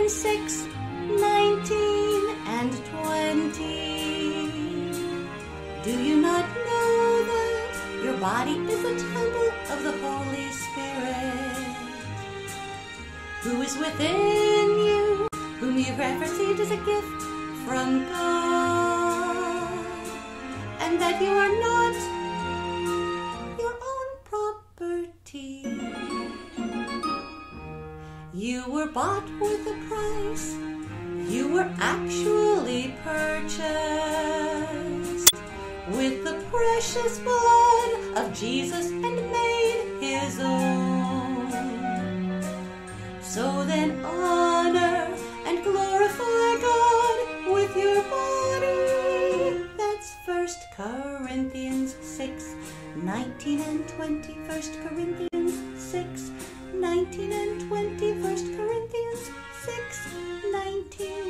Corinthians 6, 19 and 20. Do you not know that your body is a temple of the Holy Spirit, who is within you, whom you have received as a gift from God, and that you are not your own property? You were bought with a price. You were actually purchased with the precious blood of Jesus and made his own. So then honor and glorify God with your body. That's 1 Corinthians 6, 19 and 20. 1 Corinthians 6, 19 and 20. 1 Corinthians 6, 19